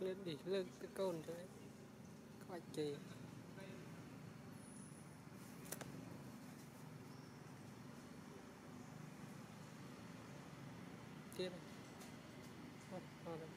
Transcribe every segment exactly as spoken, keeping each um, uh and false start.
lên để lưng cái côn cho đấy coi chì kia này thôi thôi đấy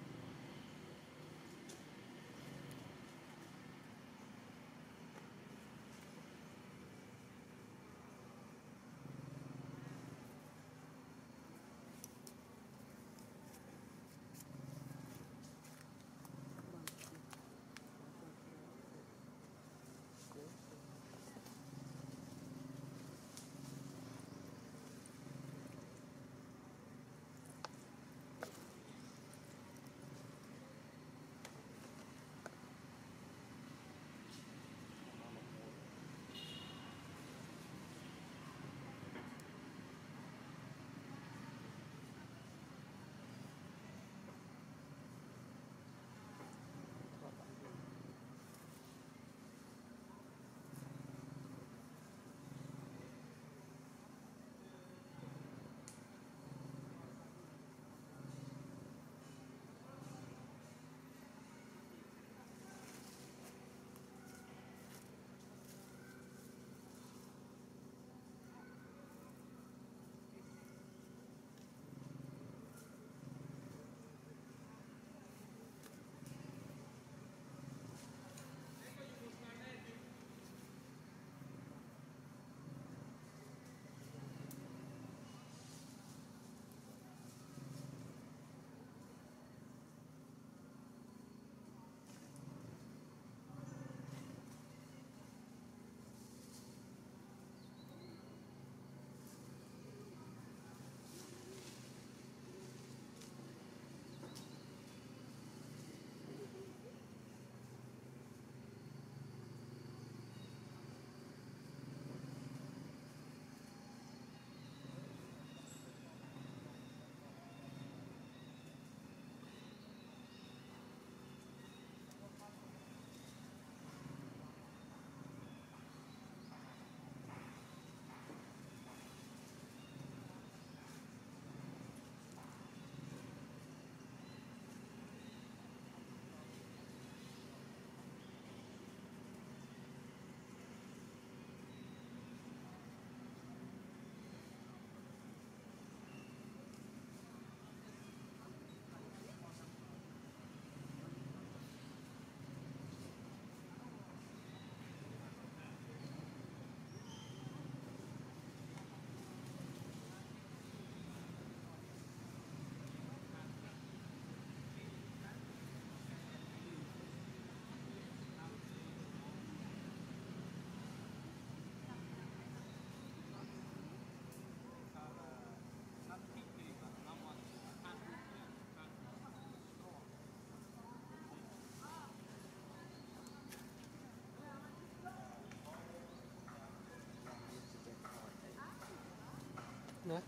nè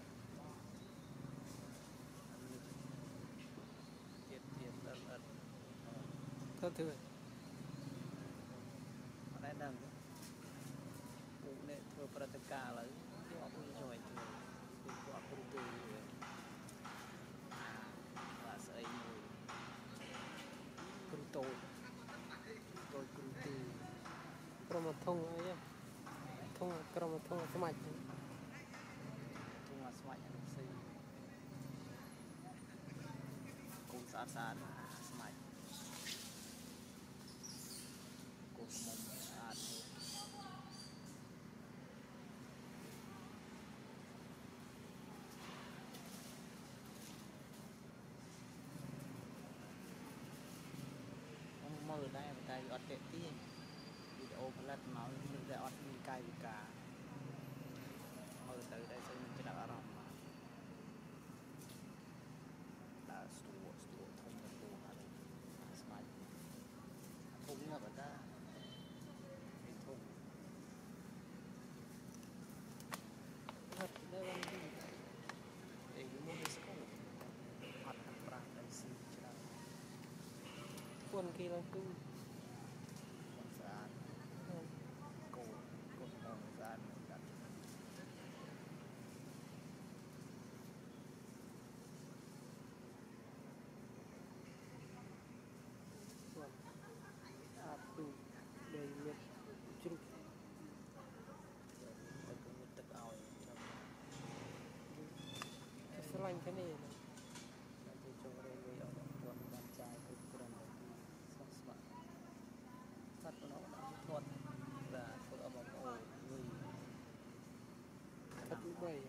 thôi thưa đây đang vụ này thừa para tất cả là họ cũng rồi thì họ cũng từ là sợi mùi cũng tôi tôi cũng từ promo thông ấy thông promo thông cái mạch thông là smart anh xây cũng sát sát smart cũng mong sát mơ đây mà tay ọt tệ tí video lật máu mình để ọt mình cay với cả mơ từ đây sẽ mình sẽ đặt rộng đã sủa sủa thông là đồ hả đây smart thông là người ta cái thông thật đây là gì để cái môn này có mặt ra đây xin cho quân kia là cứ saat cô cô đồng saat đặt cái này thì cho đây người ở tuần ban trai cứ tuần đầu tiên sắp sửa phát của nó đã thuận và tôi ở một ổ người thật như vậy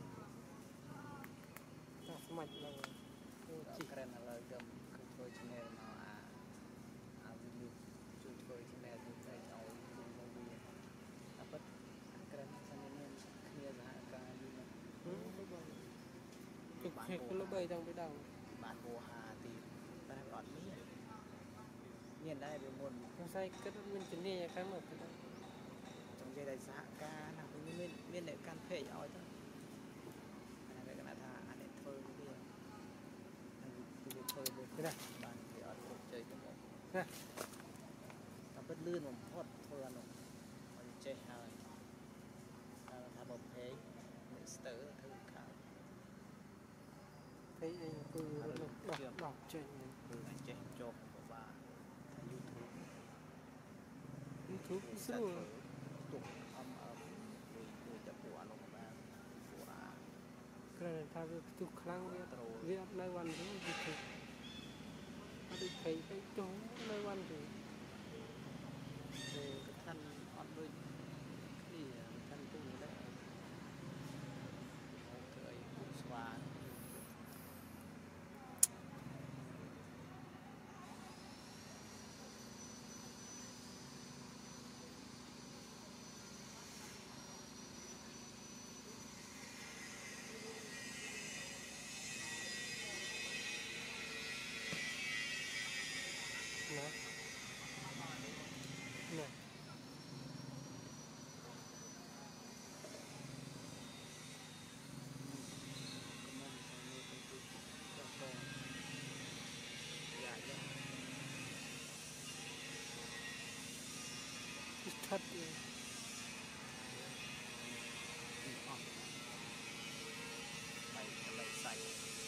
thật mạnh là chỉ cần là gầm không thôi cho nên nó à à vì chúng tôi cho nên chúng tôi ở vùng nông nghiệp à bất cần cho nên kia là cái gì mà chụp hết cái lỗ bầy trong cái đầu bạn bộ hà thì ta còn mỹ nhìn đây về nguồn không sai cái mình chỉ nghe cái một cái trong dây đại xã ca là cũng miên miên để can phê nhỏ thôi cái này là thà anh để thôi cái gì anh thôi về cái này bạn thì ở chỗ chơi cái một ta bất lươn một hot thôi anh mình chơi hơi thà bọc thế mình stir thử khảo thấy anh cứ đọc đọc chuyện từ anh chơi chọc của bà YouTube YouTube sẽ sửa tục âm ấm vì ngườiจะปวดลงมาปวด cái này ta được chụp khăn với với nơi quan cũng được chụp nó đi thấy cái chỗ nơi quan thì về cái thân on đôi thì thân tu đấy cười cũng xóa nè nè thật mày mày sạch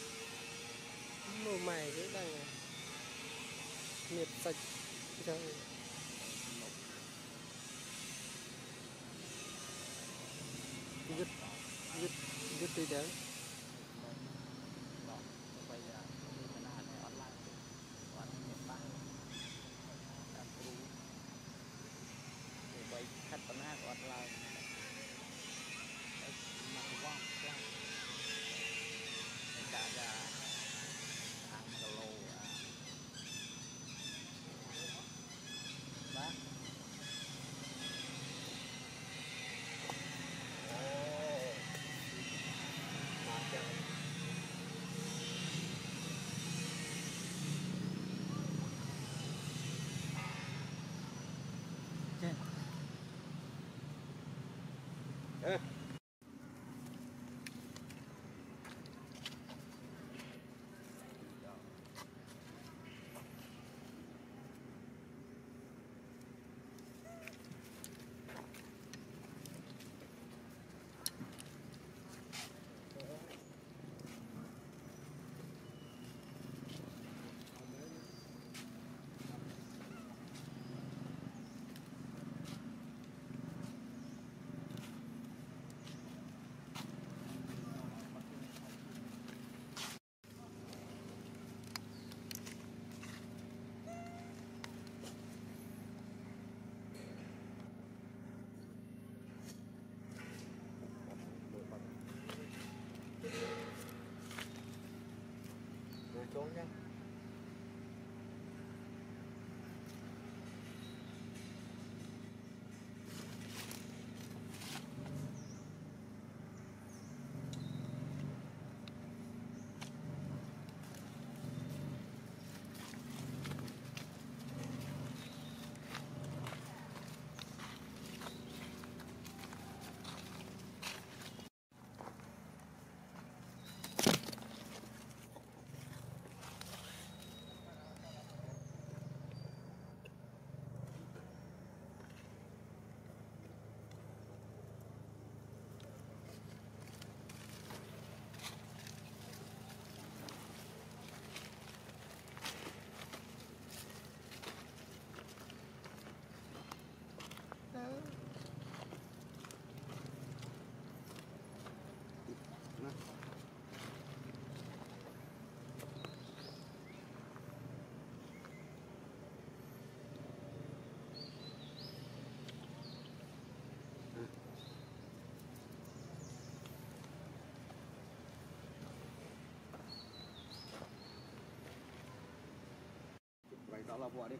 nổ mày cái này nhiệt sạch trời dứt dứt dứt đi đấy bây giờ mình làm online còn miền Bắc làm cũ thì vậy khách vẫn hát online mà quăng quăng cả là ăn cà lô bác ê vào vỏ đi.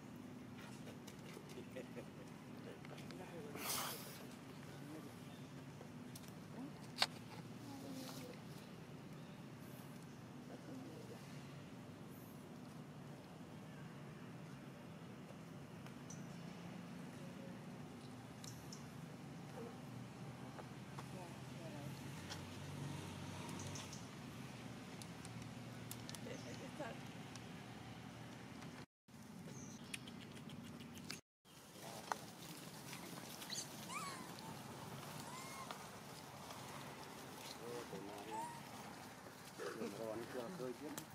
Rồi nó chưa khơi chứ.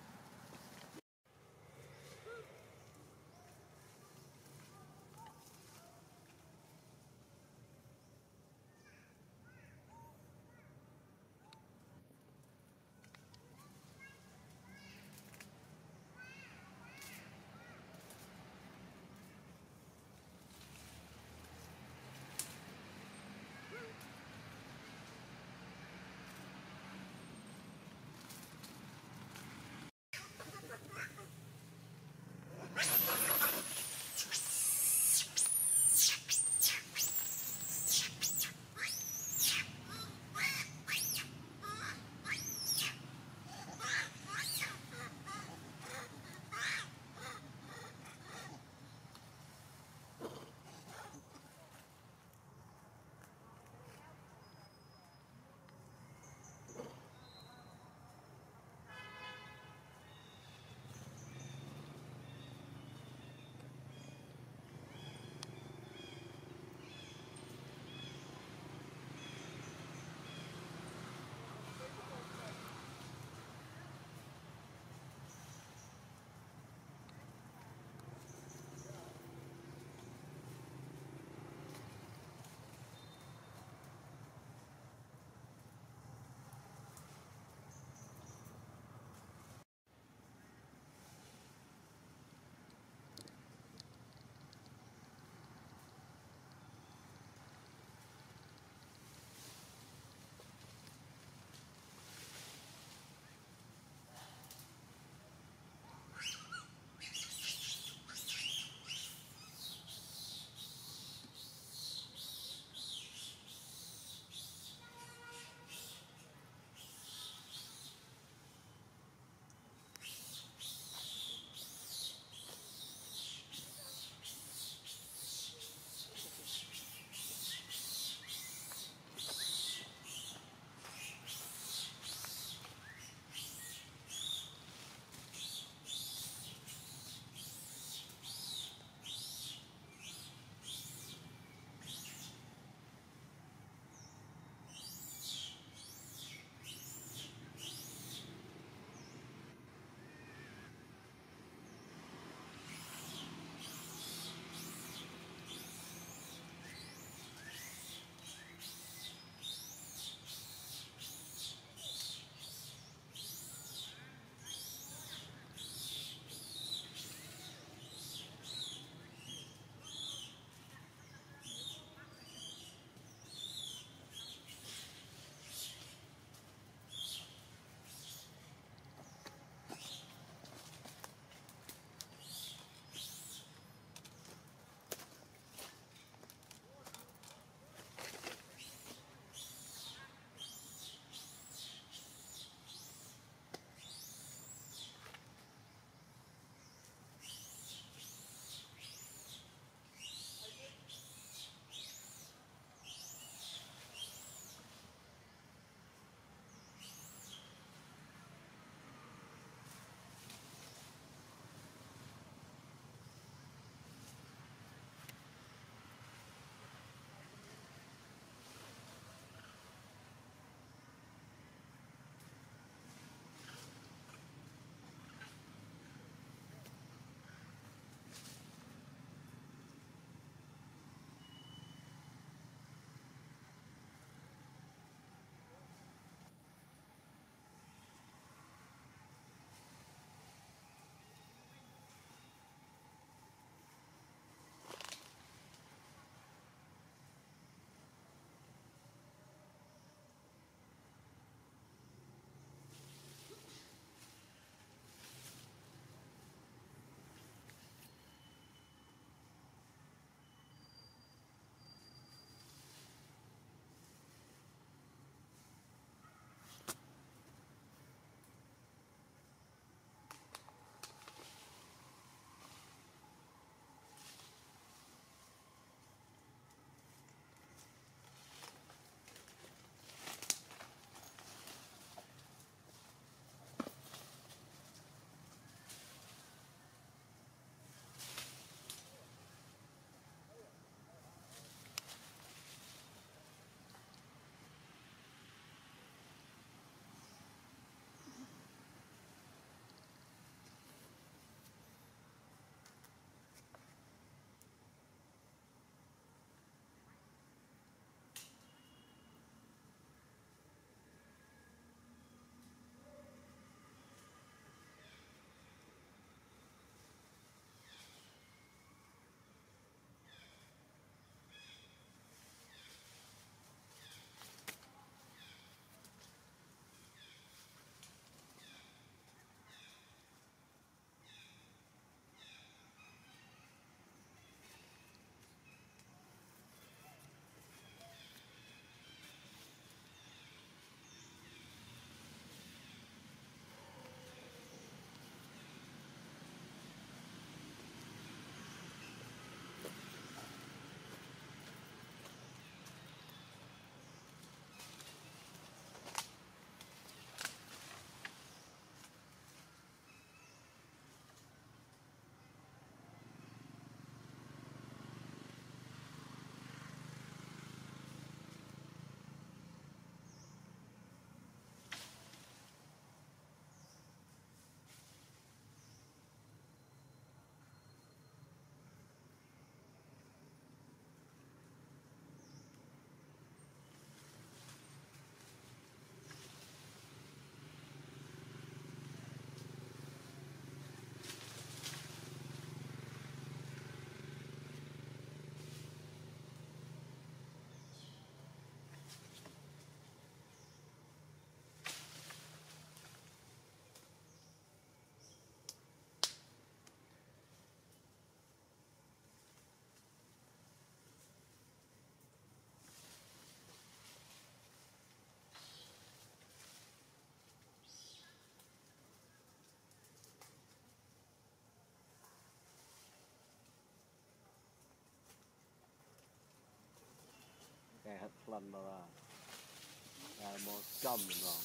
ngày hết lần đó là là một trăm rồi.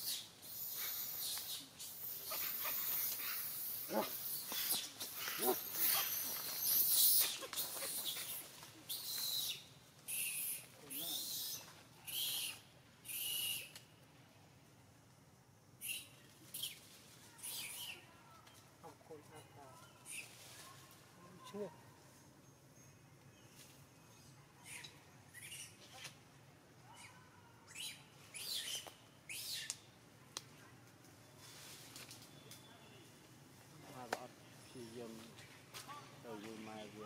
Không khôn ăn vào. Chưa. Mà bảo khi dân đầu vui mai vừa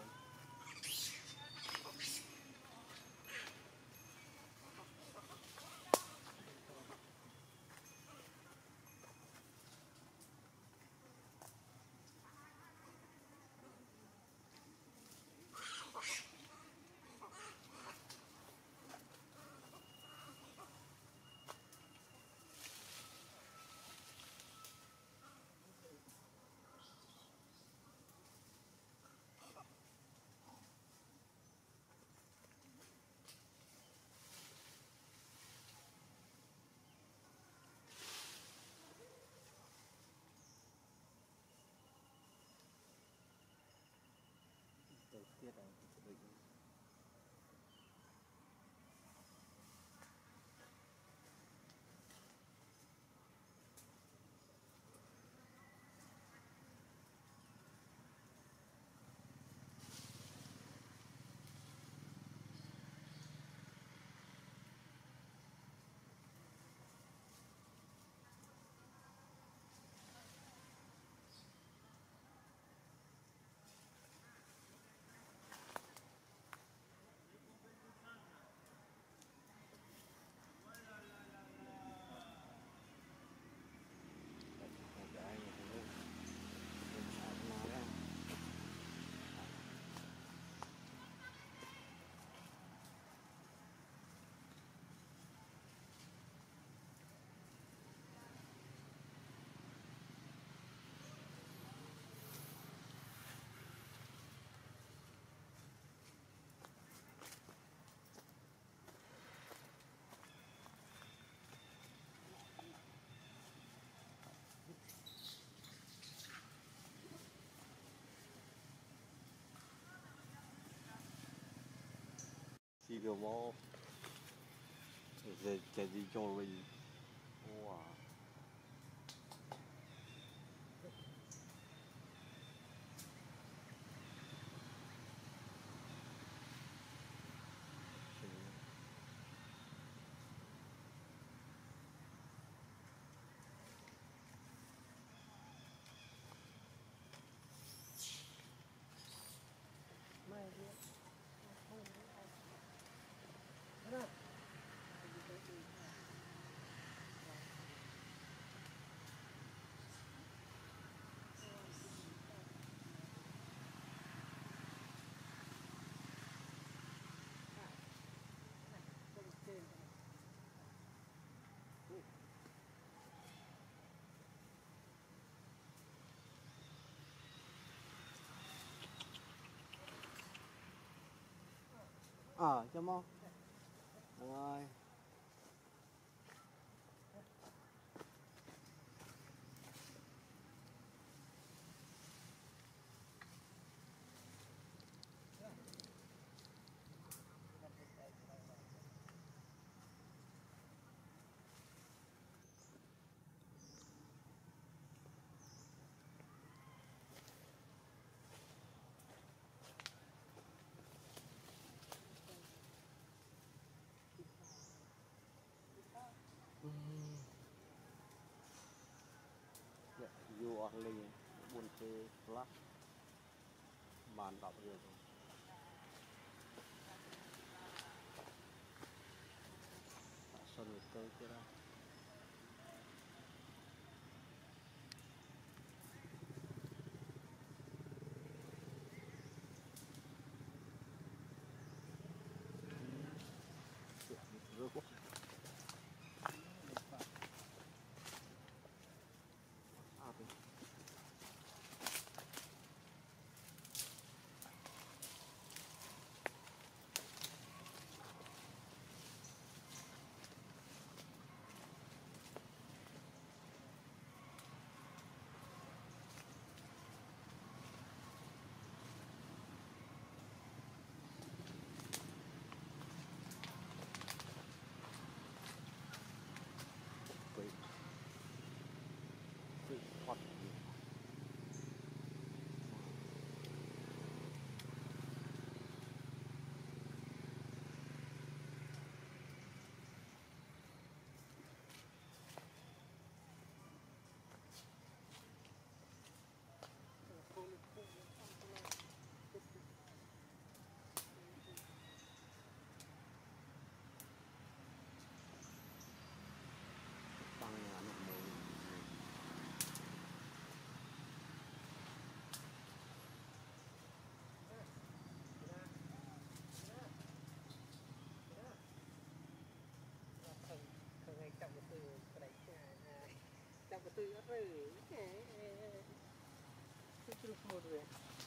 đầu tiết rồi bệnh chỉ có một cái cái gì cho mình wow Mai đi. à cho mong rồi dạ vô ở liền buồn chơi lắm màn đọc rồi sân được tôi kia đó rất quá à thì từ rồi cái chút một về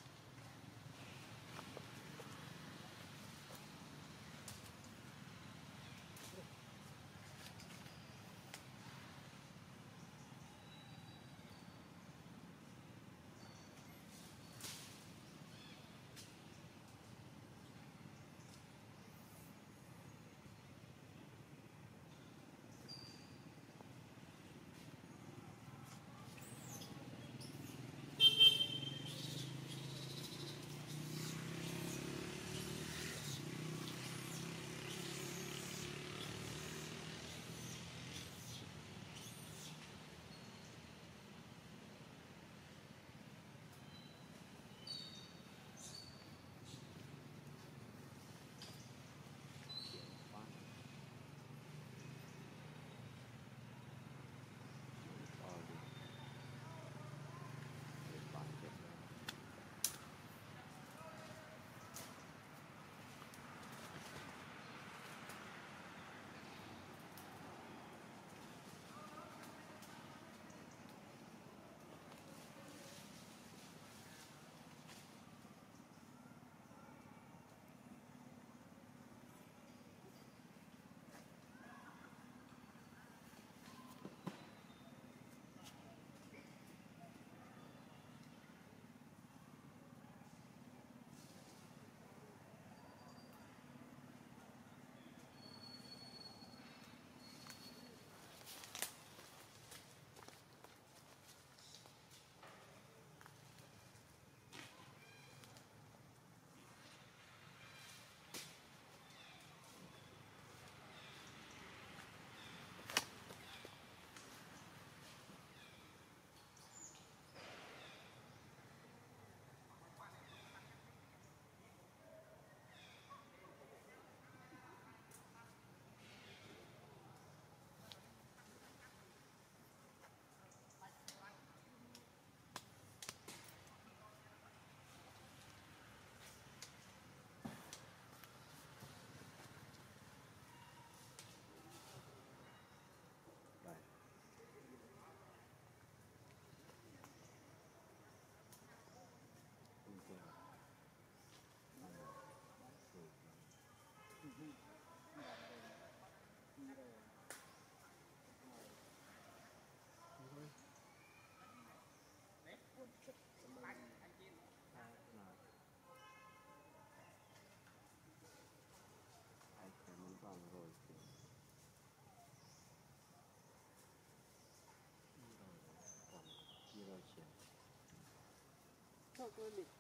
Thôi quên đi.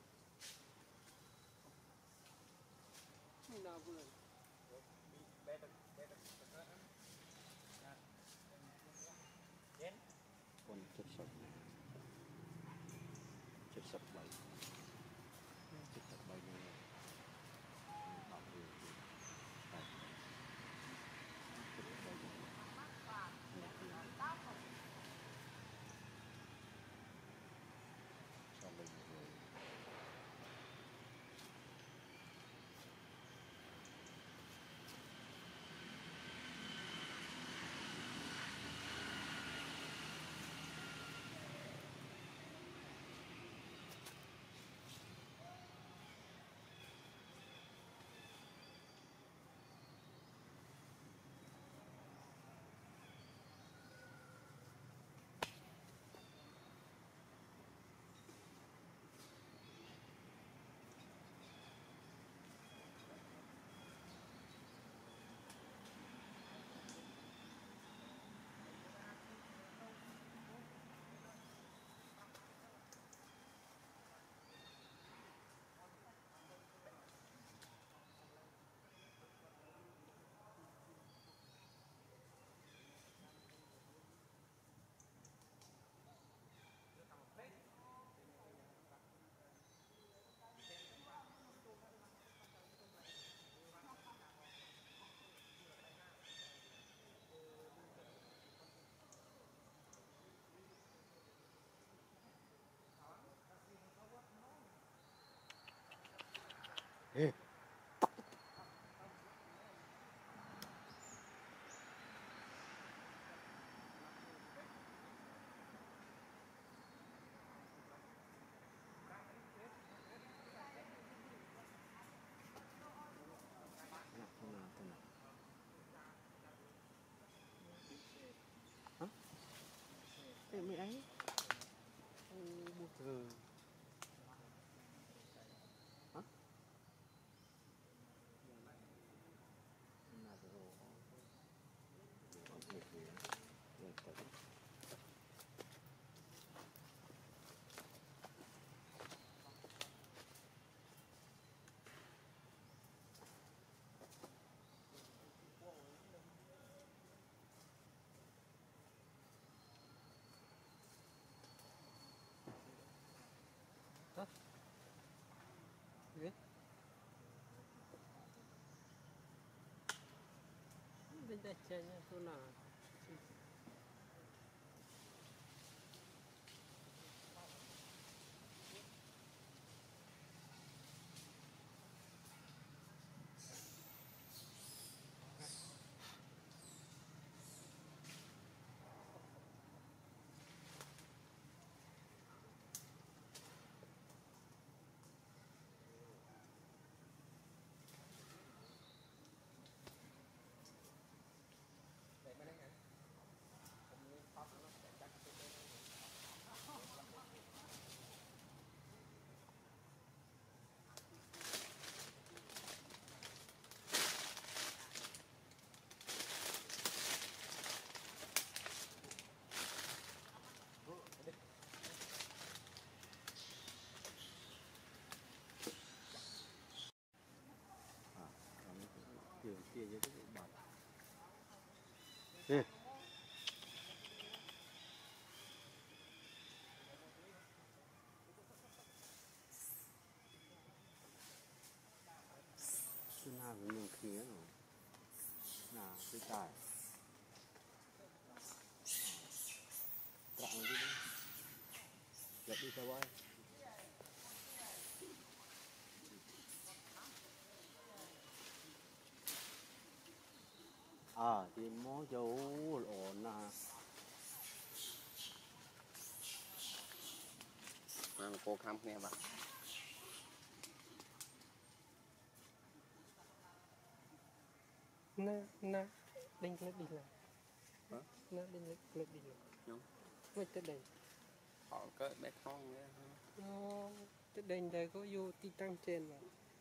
Mình nào vừa. con chất sập chất sập bảy chất sập bảy này bảo vệ chất sập bảy cho mình rồi Ê. mấy ấy bút thờ hả biết bên đây chơi nha cô nào kiểu kia như cái bật nè cái nào của mình kia rồi nào cái tài trạng đi dập đi sao vậy à thì mó dấu ổn à mà cô khăm nghe bạn na na đinh clip đi là na đinh clip đi là đúng với tới đây họ cỡ bé con nghe nó tới đây đây có vô tí tăng trên mà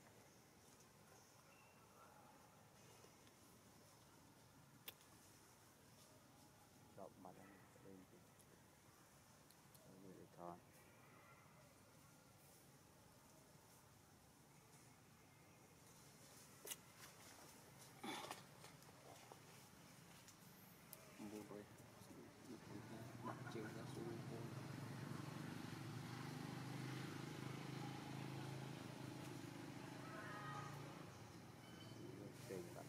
đọc mặt lên để thon mua rồi bắt chừng ra xuống tiền bạn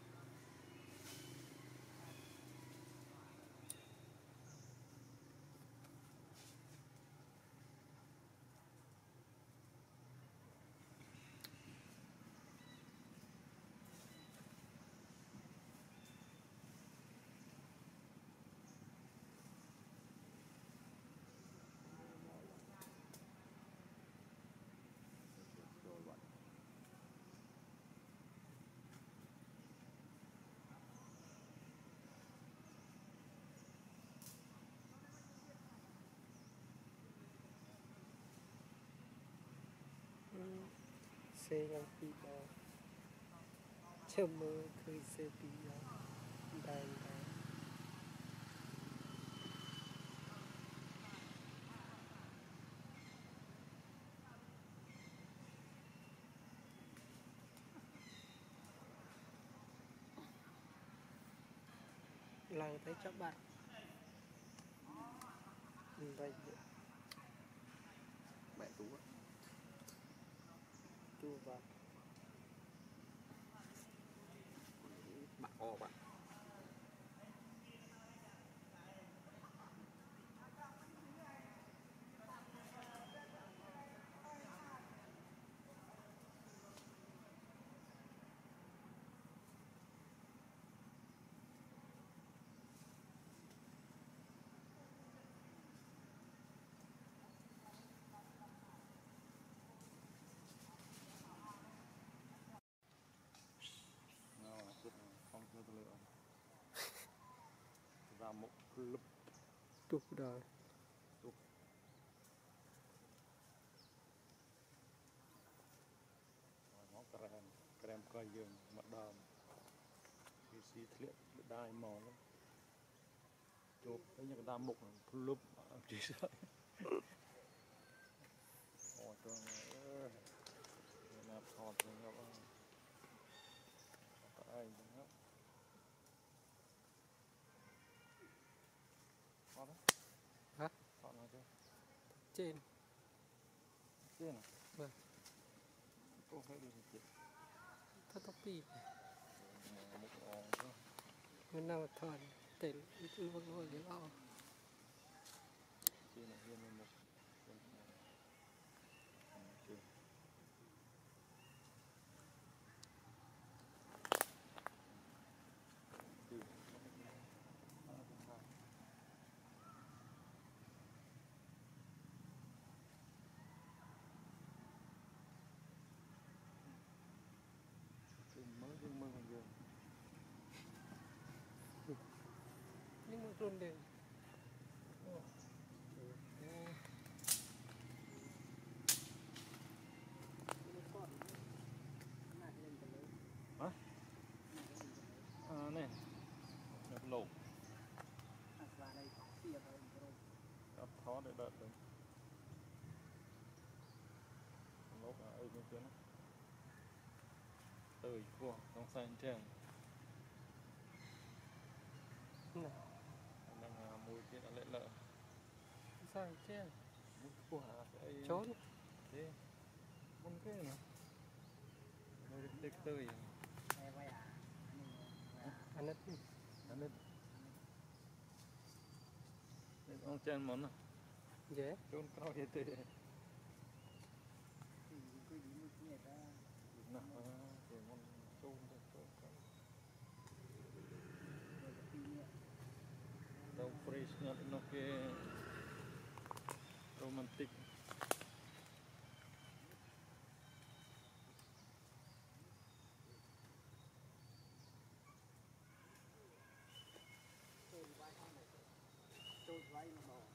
rồi bạn xe ngang pi đó chờ mơ khơi xe pi đó đàn đàn làng thấy chắc bạn vậy mẹ tú chú bạn bạn o bạn không cho tôi ra một lúc chụp đời coi dương mặt đòn thì xí thiệt đai mòn lắm chụp cái những đam mục lúc chỉ sợ ôi tôi ơi nạp hòn rồi ngọc ơi ai đó hòn đó hả hòn nào chứ trên trên à vâng cô phải đi chị thắt tóc pi một ổ thôi mình nào thòn để luôn luôn cái lo trên này hiên một trên trên mới dương mơ còn dương nhưng mà luôn đều hả à này nhập lộ ấp thó để đợi được lốp là ấy như thế nó từ của trong xanh trên nè đang mùi kia đã lệ lợ sao chứ mùi của cái trốn thế mùi cái nữa nó được được tươi anh ấy anh ấy ông trên món à dễ trốn cao thế thế nào để món trốn được trốn cao đâu fresh nhặt nó cái romantic trôi váy nó bỏ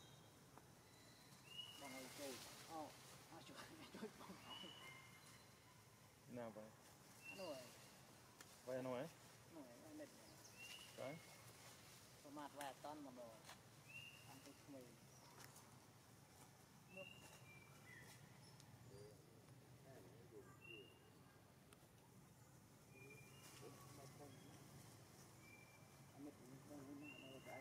bằng ngày trôi ô à trôi trôi bằng áo nào vậy rồi vậy nó ấy rồi anh mệt cái ประมาณแปดต้นมาบ่อันที่มือมุดอันนี้ถึงต้องรู้นะเราจะไอ้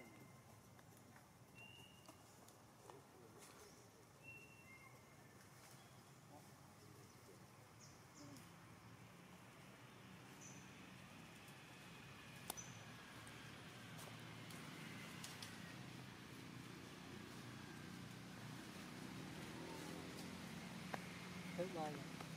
thế rồi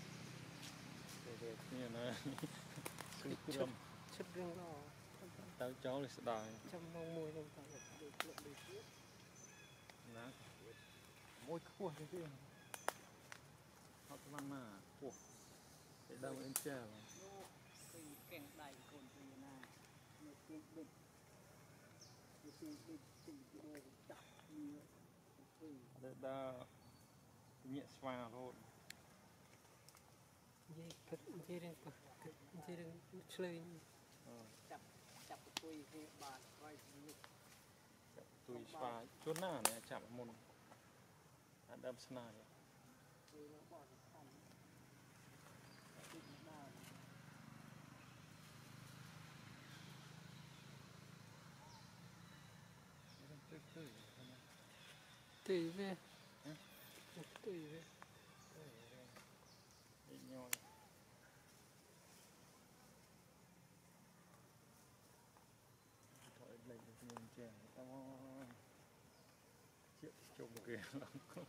để như này sung chất cơm chất riêng lo tao cháu là đài trong mong mùi trong tàu được lượng được tiếp lá môi cua thế kia họ có văn mà cua để đâu em treo cái kẹn đầy cồn từ này một cái bịch một cái bịch từng cái đồ chặt như để đa nhẹ xoa thôi dây phật dây riêng phật dây riêng chơi chặt chặt cái quỳ thì bà quay như tùy xoa chốt nà này chạm môn ăn đâm snai quỳ nó bỏ cái khăn cái nào tùy về tùy về nhoi thôi lấy được miếng chè tao chuyện chung kìa không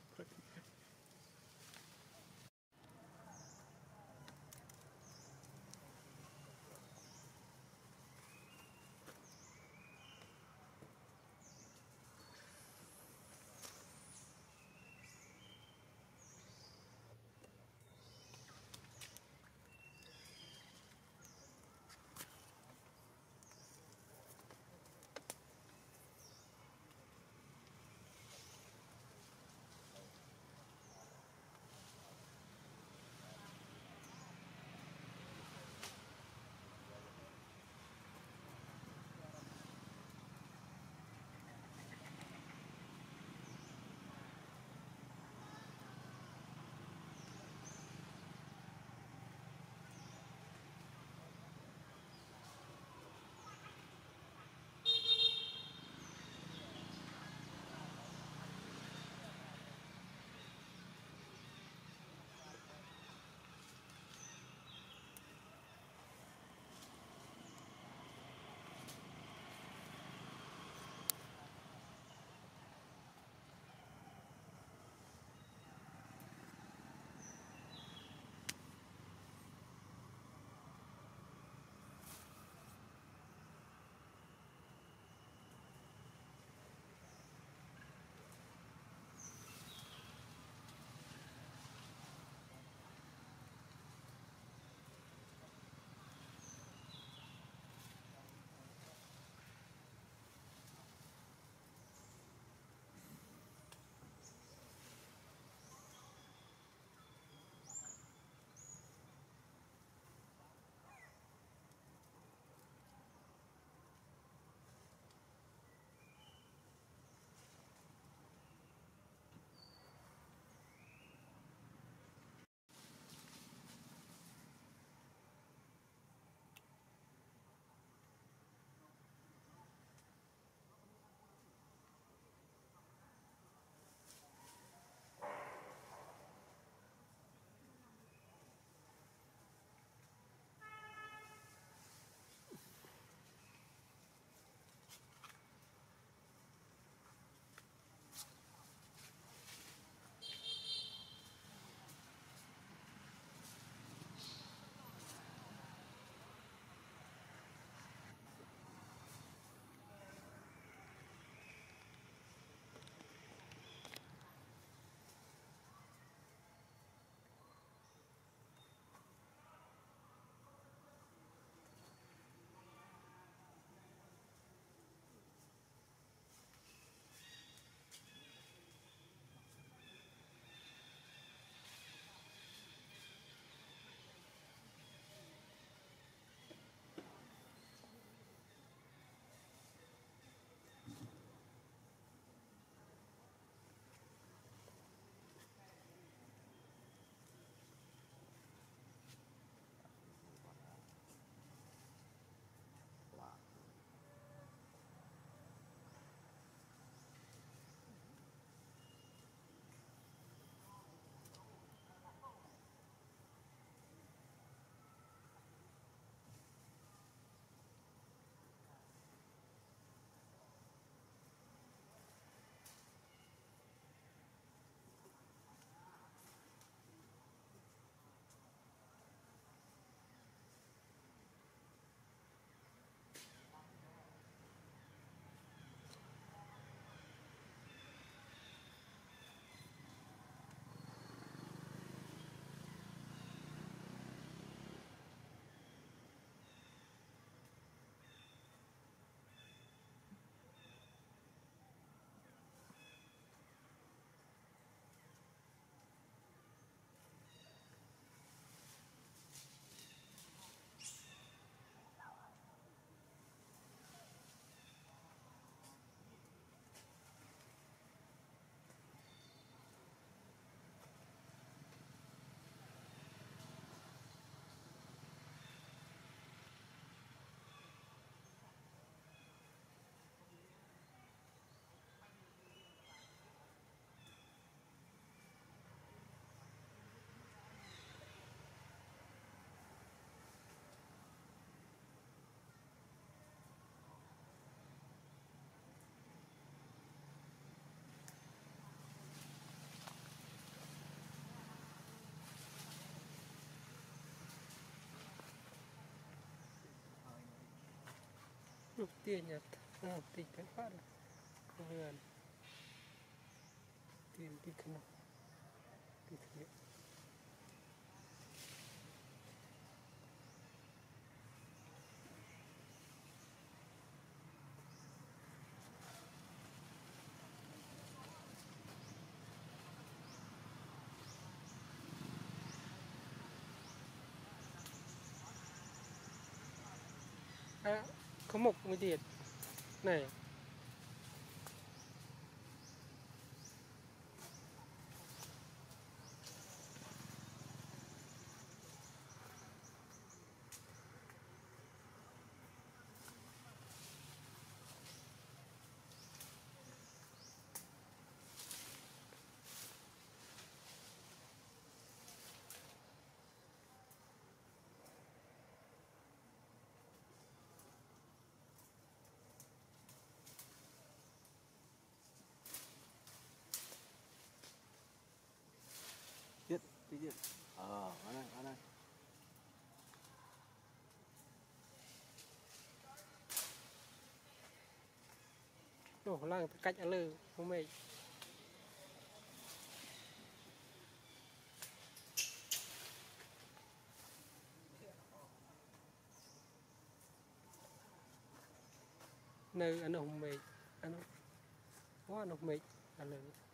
tiền nhật tịch cái phát là không huyền tiền tịch khăn tịch thiện à, có một mươi tiền này Tiết, tí tiết. Ờ, ở đây, ở đây. Ồ, lang cách ở lư không mày nơi anh không mày anh không quá anh không mày anh lư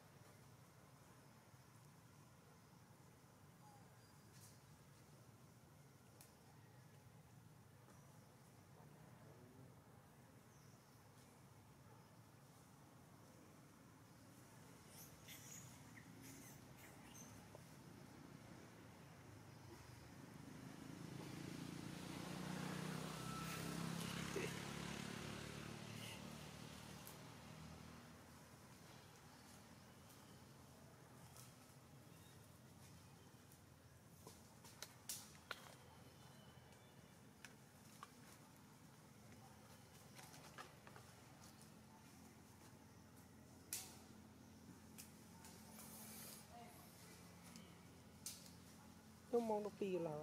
nó mong nó pi là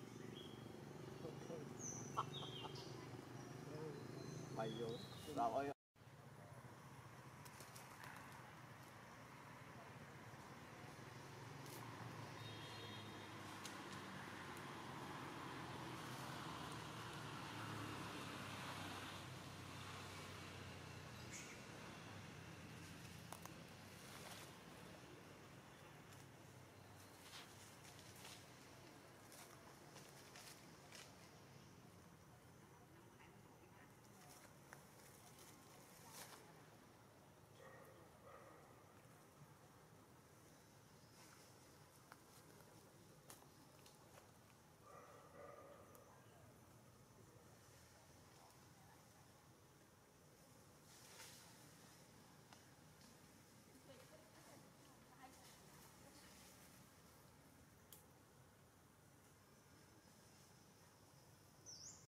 Bay vô. Rồi ơi.